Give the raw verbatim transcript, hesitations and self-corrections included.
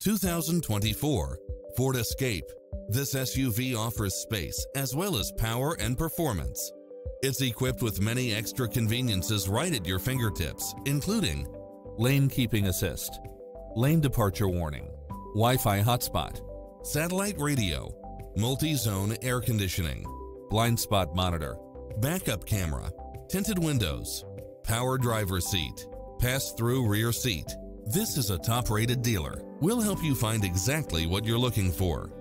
two thousand twenty-four Ford Escape. This S U V offers space as well as power and performance. It's equipped with many extra conveniences right at your fingertips, including lane keeping assist, lane departure warning, Wi-Fi hotspot, satellite radio, multi-zone air conditioning, blind spot monitor, backup camera, tinted windows, power driver seat, pass-through rear seat. This is a top-rated dealer. We'll help you find exactly what you're looking for.